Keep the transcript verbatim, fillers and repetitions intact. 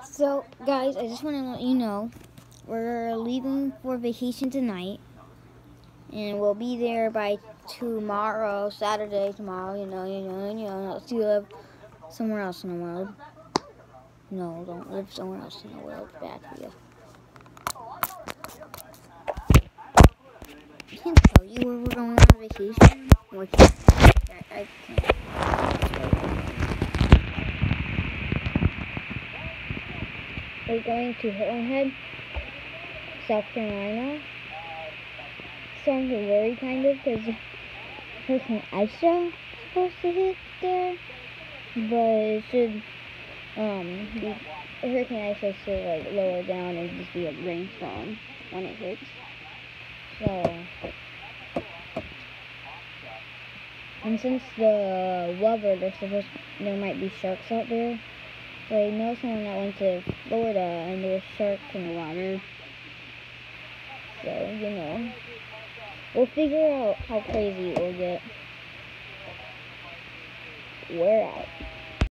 So, guys, I just want to let you know we're leaving for vacation tonight, and we'll be there by tomorrow, Saturday, tomorrow. You know, you know, you know. Unless you live somewhere else in the world. No, don't live somewhere else in the world. It's bad for you. I can't tell you where we're going on vacation. Well, I can't. I, I can't. We're going to Hilton Head, South Carolina. Starting to worry kind of because Hurricane Isaiah is supposed to hit there, but it should um be Hurricane Isaiah should like lower down and just be a rainstorm when it hits. So, and since the weather, there's supposed there might be sharks out there. So I know someone that went to Florida and there were sharks in the water. So you know. We'll figure out how crazy it will get. We're out.